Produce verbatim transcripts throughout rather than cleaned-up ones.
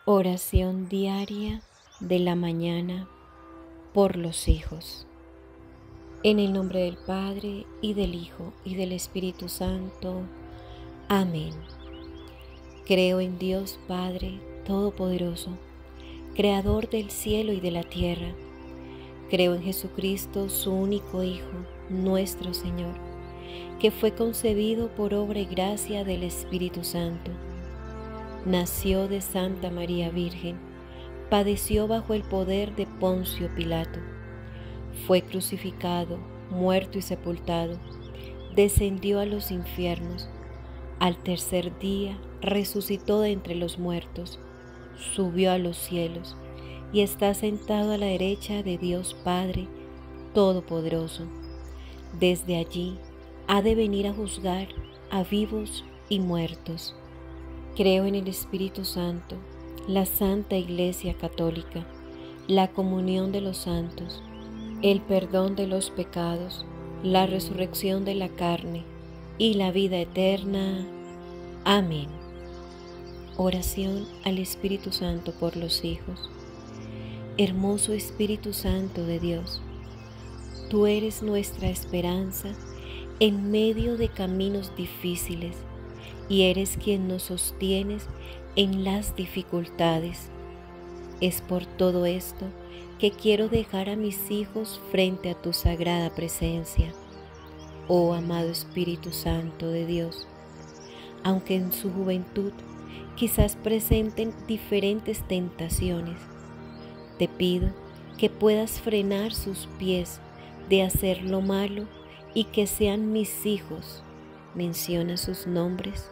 Oración diaria de la mañana por los hijos. En el nombre del Padre, y del Hijo, y del Espíritu Santo. Amén. Creo en Dios Padre Todopoderoso, Creador del cielo y de la tierra. Creo en Jesucristo, su único Hijo, nuestro Señor, que fue concebido por obra y gracia del Espíritu Santo. Nació de Santa María Virgen, padeció bajo el poder de Poncio Pilato, fue crucificado, muerto y sepultado, descendió a los infiernos, al tercer día resucitó de entre los muertos, subió a los cielos y está sentado a la derecha de Dios Padre Todopoderoso. Desde allí ha de venir a juzgar a vivos y muertos. Creo en el Espíritu Santo, la Santa Iglesia Católica, la comunión de los santos, el perdón de los pecados, la resurrección de la carne y la vida eterna. Amén. Oración al Espíritu Santo por los hijos. Hermoso Espíritu Santo de Dios, tú eres nuestra esperanza en medio de caminos difíciles, y eres quien nos sostienes en las dificultades. Es por todo esto que quiero dejar a mis hijos frente a tu sagrada presencia, oh amado Espíritu Santo de Dios. Aunque en su juventud quizás presenten diferentes tentaciones, te pido que puedas frenar sus pies de hacer lo malo y que sean mis hijos. Menciona sus nombres.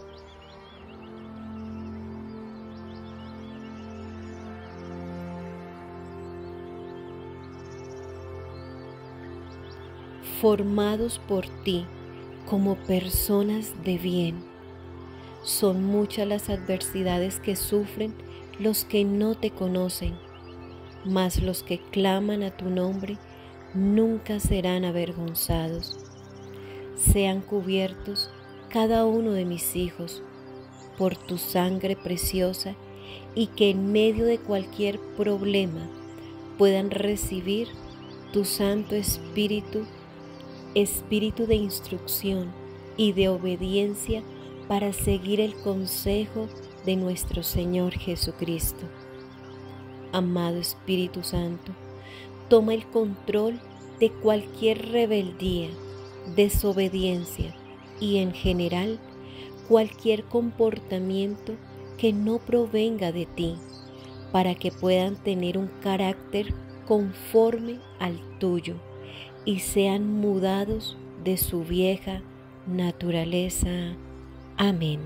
Formados por ti como personas de bien. Son muchas las adversidades que sufren los que no te conocen, mas los que claman a tu nombre nunca serán avergonzados. Sean cubiertos cada uno de mis hijos por tu sangre preciosa, y que en medio de cualquier problema puedan recibir tu Santo Espíritu, Espíritu de instrucción y de obediencia para seguir el consejo de nuestro Señor Jesucristo. Amado Espíritu Santo, toma el control de cualquier rebeldía, desobediencia y en general cualquier comportamiento que no provenga de ti, para que puedan tener un carácter conforme al tuyo y sean mudados de su vieja naturaleza. Amén.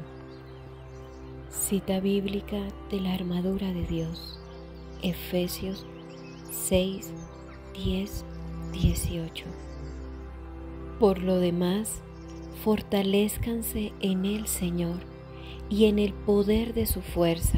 Cita bíblica de la armadura de Dios, Efesios seis, diez, dieciocho. Por lo demás, fortalézcanse en el Señor y en el poder de su fuerza.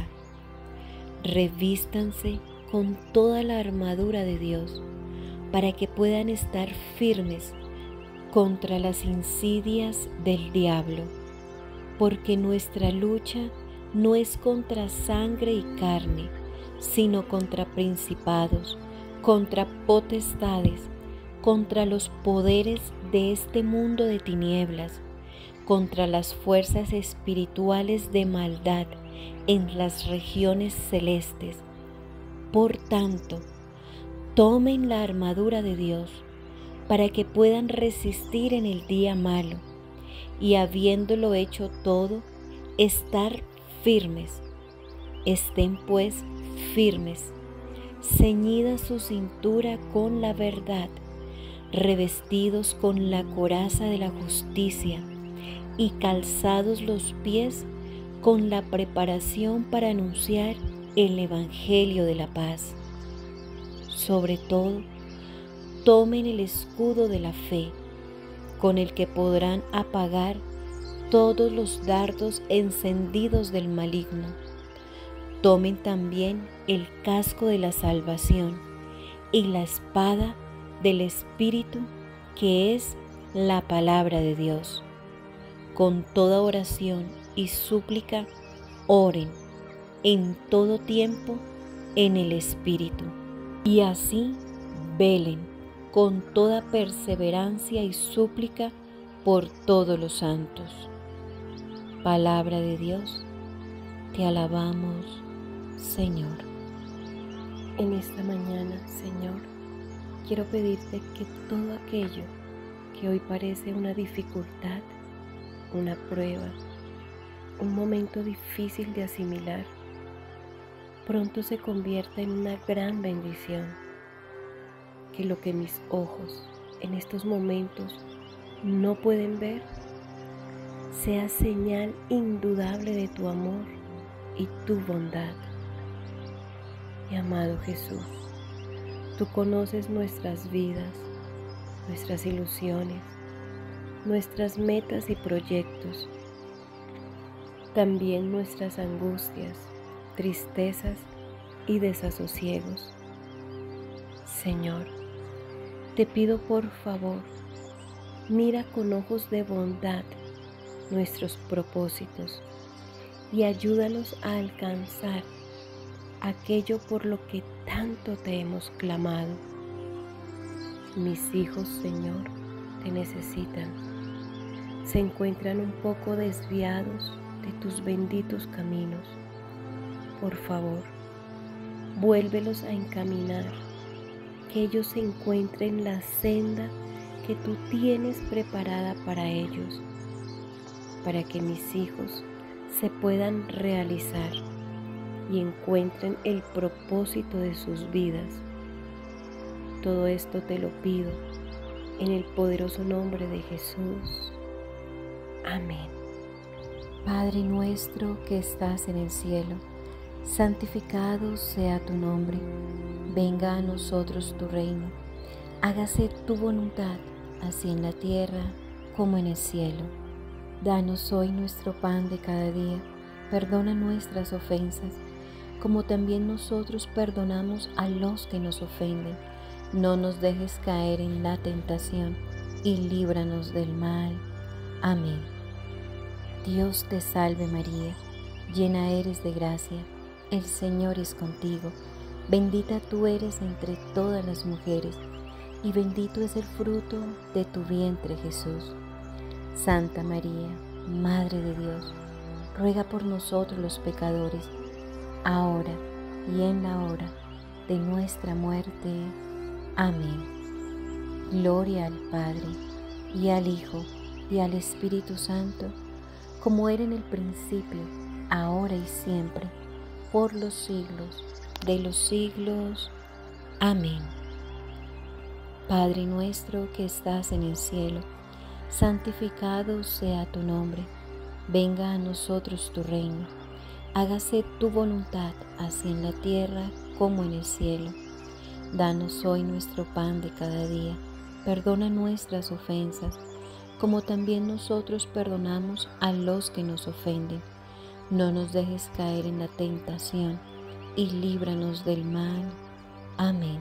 Revístanse con toda la armadura de Dios, para que puedan estar firmes contra las insidias del diablo, porque nuestra lucha no es contra sangre y carne, sino contra principados, contra potestades, contra los poderes de este mundo de tinieblas, contra las fuerzas espirituales de maldad en las regiones celestes. Por tanto, tomen la armadura de Dios para que puedan resistir en el día malo, y habiéndolo hecho todo, estar firmes. Estén pues firmes, ceñida su cintura con la verdad, revestidos con la coraza de la justicia y calzados los pies con la preparación para anunciar el Evangelio de la paz. Sobre todo, tomen el escudo de la fe, con el que podrán apagar todos los dardos encendidos del maligno. Tomen también el casco de la salvación y la espada del Espíritu, que es la palabra de Dios. Con toda oración y súplica, oren en todo tiempo en el Espíritu. Y así velen con toda perseverancia y súplica por todos los santos. Palabra de Dios, te alabamos, Señor. En esta mañana, Señor, quiero pedirte que todo aquello que hoy parece una dificultad, una prueba, un momento difícil de asimilar, pronto se convierta en una gran bendición. Que lo que mis ojos en estos momentos no pueden ver sea señal indudable de tu amor y tu bondad. Mi amado Jesús, tú conoces nuestras vidas, nuestras ilusiones, nuestras metas y proyectos, también nuestras angustias, tristezas y desasosiegos. Señor, te pido por favor, mira con ojos de bondad nuestros propósitos y ayúdanos a alcanzar aquello por lo que tanto te hemos clamado. Mis hijos, Señor, te necesitan. Se encuentran un poco desviados de tus benditos caminos. Por favor, vuélvelos a encaminar, que ellos se encuentren la senda que tú tienes preparada para ellos, para que mis hijos se puedan realizar y encuentren el propósito de sus vidas. Todo esto te lo pido en el poderoso nombre de Jesús. Amén. Padre nuestro que estás en el cielo, santificado sea tu nombre. Venga a nosotros tu reino. Hágase tu voluntad, así en la tierra como en el cielo. Danos hoy nuestro pan de cada día. Perdona nuestras ofensas, como también nosotros perdonamos a los que nos ofenden. No nos dejes caer en la tentación y líbranos del mal. Amén. Dios te salve María, llena eres de gracia, el Señor es contigo. Bendita tú eres entre todas las mujeres, y bendito es el fruto de tu vientre Jesús. Santa María, Madre de Dios, ruega por nosotros los pecadores, ahora y en la hora de nuestra muerte. Amén. Gloria al Padre, y al Hijo, y al Espíritu Santo, como era en el principio, ahora y siempre, por los siglos de los siglos. Amén. Padre nuestro que estás en el cielo, santificado sea tu nombre. Venga a nosotros tu reino. Hágase tu voluntad, así en la tierra como en el cielo. Danos hoy nuestro pan de cada día. Perdona nuestras ofensas, como también nosotros perdonamos a los que nos ofenden. No nos dejes caer en la tentación, y líbranos del mal. Amén.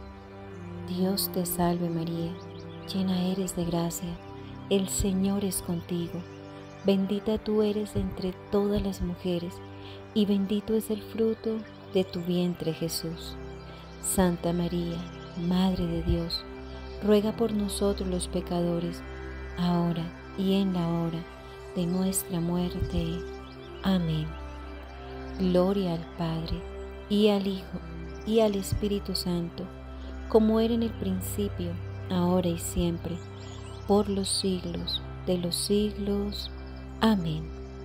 Dios te salve María, llena eres de gracia, el Señor es contigo. Bendita tú eres entre todas las mujeres, y bendito es el fruto de tu vientre Jesús. Santa María, Madre de Dios, ruega por nosotros los pecadores, ahora y en la hora de nuestra muerte. Amén. Gloria al Padre, y al Hijo, y al Espíritu Santo, como era en el principio, ahora y siempre, por los siglos de los siglos. Amén.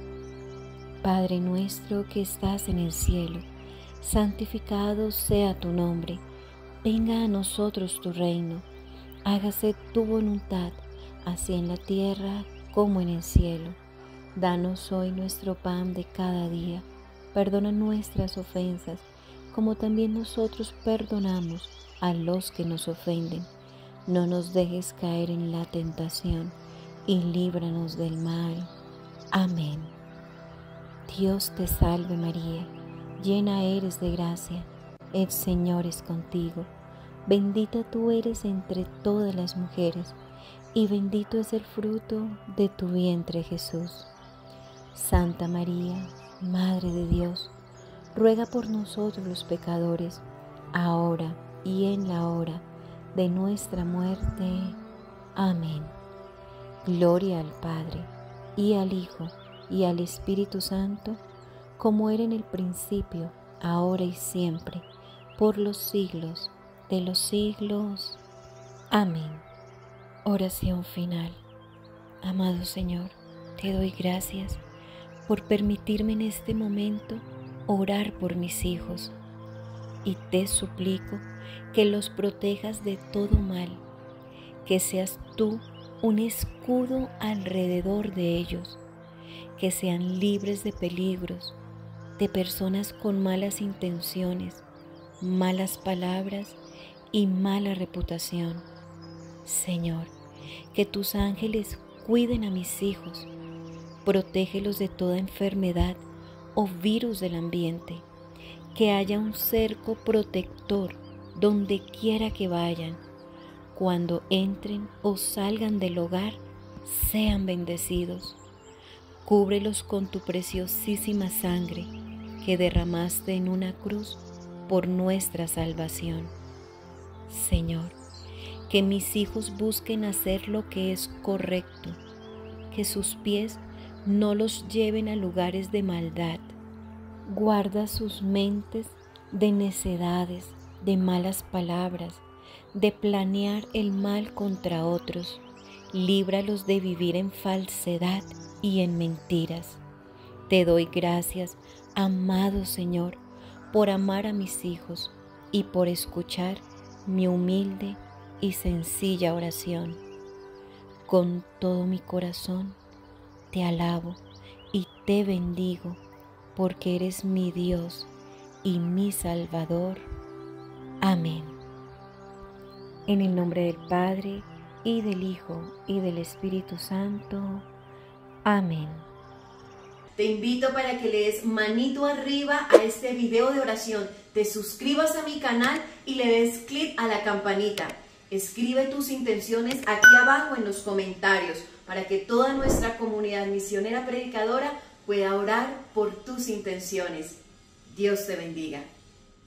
Padre nuestro que estás en el cielo, santificado sea tu nombre. Venga a nosotros tu reino. Hágase tu voluntad, así en la tierra como en el cielo. Danos hoy nuestro pan de cada día. Perdona nuestras ofensas, como también nosotros perdonamos a los que nos ofenden. No nos dejes caer en la tentación, y líbranos del mal. Amén. Dios te salve María, llena eres de gracia, el Señor es contigo. Bendita tú eres entre todas las mujeres, y bendito es el fruto de tu vientre Jesús. Santa María, Madre de Dios, ruega por nosotros los pecadores, ahora y en la hora de nuestra muerte. Amén. Gloria al Padre, y al Hijo, y al Espíritu Santo, como era en el principio, ahora y siempre, por los siglos de los siglos. Amén. Oración final. Amado Señor, te doy gracias por permitirme en este momento orar por mis hijos, y te suplico que los protejas de todo mal, que seas tú un escudo alrededor de ellos, que sean libres de peligros, de personas con malas intenciones, malas palabras y mala reputación. Señor, que tus ángeles cuiden a mis hijos, protégelos de toda enfermedad o virus del ambiente, que haya un cerco protector donde quiera que vayan. Cuando entren o salgan del hogar, sean bendecidos. Cúbrelos con tu preciosísima sangre que derramaste en una cruz por nuestra salvación. Señor, que mis hijos busquen hacer lo que es correcto, que sus pies no los lleven a lugares de maldad. Guarda sus mentes de necedades, de malas palabras, de planear el mal contra otros. Líbralos de vivir en falsedad y en mentiras. Te doy gracias, amado Señor, por amar a mis hijos y por escuchar mi humilde y sencilla oración. Con todo mi corazón te alabo y te bendigo, porque eres mi Dios y mi Salvador. Amén. En el nombre del Padre, y del Hijo, y del Espíritu Santo. Amén. Te invito para que le des manito arriba a este video de oración, te suscribas a mi canal y le des clic a la campanita. Escribe tus intenciones aquí abajo en los comentarios para que toda nuestra comunidad misionera predicadora pueda orar por tus intenciones. Dios te bendiga.